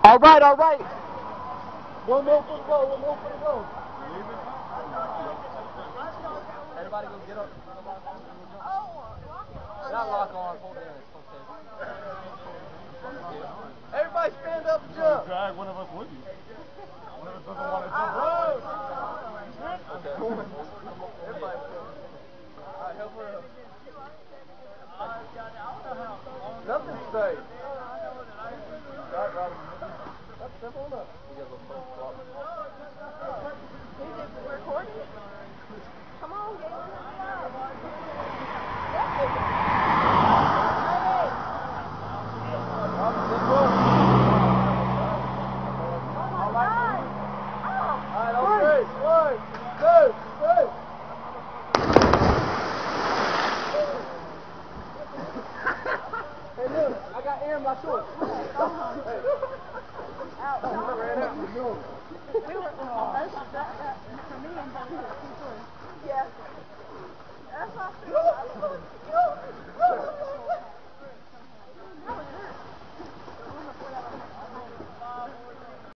All right, all right. One more for the goal, one more for the goal. Everybody go get up. Not lock on, hold in. Okay. Everybody stand up and jump. Drag one of us with you. One of us doesn't want to jump. Okay. Everybody. All right, help her up. Nothing straight. All right, Robin. That's simple enough. Is it recording? Come on, Galen. I got air in my shorts. We were, for me and